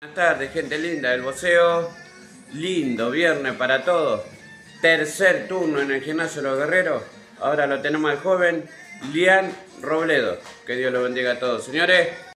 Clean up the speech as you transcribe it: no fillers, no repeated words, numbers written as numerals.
Buenas tardes, gente linda del boxeo. Lindo viernes para todos. Tercer turno en el gimnasio de los guerreros. Ahora lo tenemos al joven Lian Robledo. Que Dios lo bendiga a todos, señores.